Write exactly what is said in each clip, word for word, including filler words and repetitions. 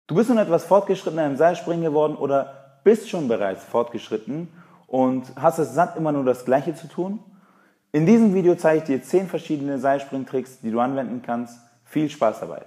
Du bist nun etwas fortgeschrittener im Seilspringen geworden oder bist schon bereits fortgeschritten und hast es satt, immer nur das Gleiche zu tun? In diesem Video zeige ich dir zehn verschiedene Seilspringtricks, die du anwenden kannst. Viel Spaß dabei!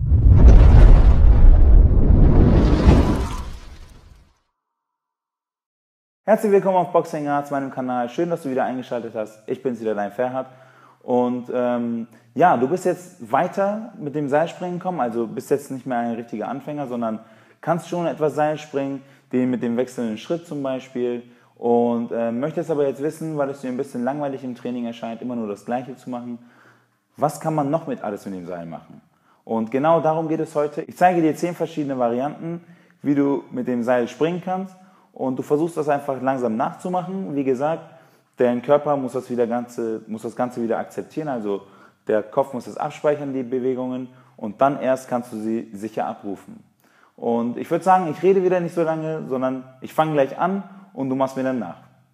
Herzlich willkommen auf Boxing Arts, meinem Kanal. Schön, dass du wieder eingeschaltet hast. Ich bin's wieder, dein Ferhat. Und ähm, ja, du bist jetzt weiter mit dem Seilspringen gekommen, also bist jetzt nicht mehr ein richtiger Anfänger, sondern kannst schon etwas Seilspringen, den mit dem wechselnden Schritt zum Beispiel. Und äh, möchtest aber jetzt wissen, weil es dir ein bisschen langweilig im Training erscheint, immer nur das Gleiche zu machen, was kann man noch mit alles mit dem Seil machen? Und genau darum geht es heute. Ich zeige dir zehn verschiedene Varianten, wie du mit dem Seil springen kannst. Und du versuchst das einfach langsam nachzumachen. Wie gesagt, dein Körper muss das, wieder Ganze, muss das Ganze wieder akzeptieren. Also der Kopf muss das abspeichern, die Bewegungen. Und dann erst kannst du sie sicher abrufen. Und ich würde sagen, ich rede wieder nicht so lange, sondern ich fange gleich an und du machst mir dann nach.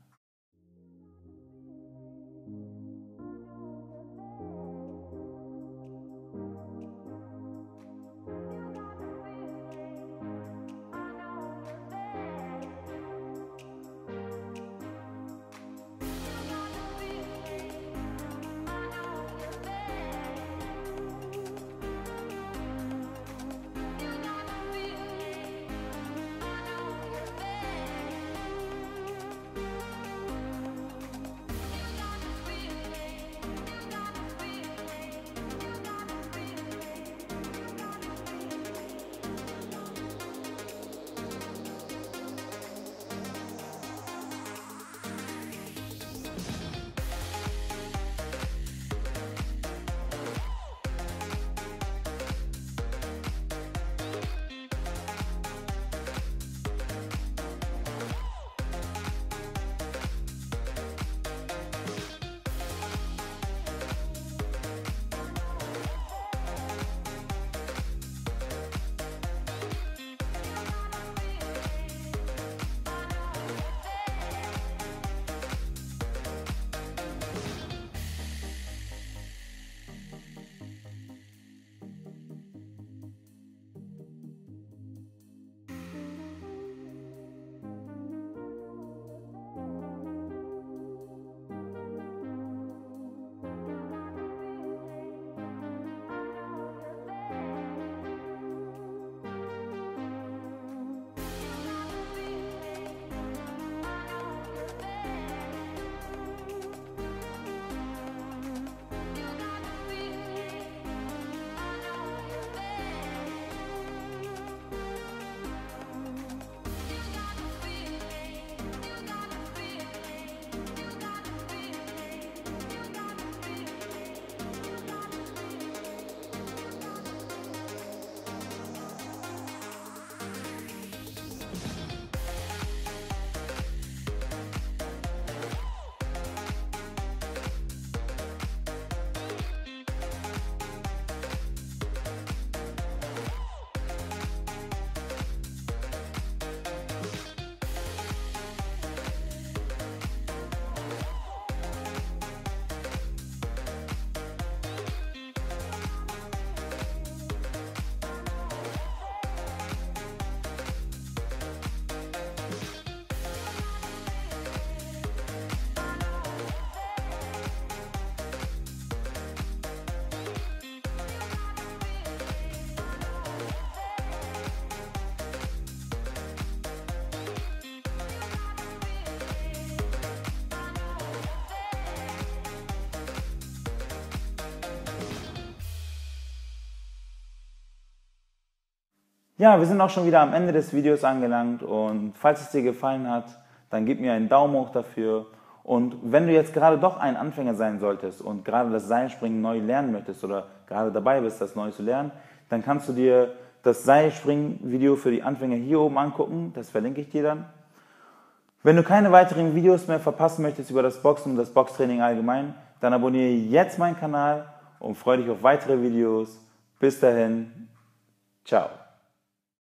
Ja, wir sind auch schon wieder am Ende des Videos angelangt und falls es dir gefallen hat, dann gib mir einen Daumen hoch dafür. Und wenn du jetzt gerade doch ein Anfänger sein solltest und gerade das Seilspringen neu lernen möchtest oder gerade dabei bist, das neu zu lernen, dann kannst du dir das Seilspringen-Video für die Anfänger hier oben angucken, das verlinke ich dir dann. Wenn du keine weiteren Videos mehr verpassen möchtest über das Boxen und das Boxtraining allgemein, dann abonniere jetzt meinen Kanal und freue dich auf weitere Videos. Bis dahin, ciao.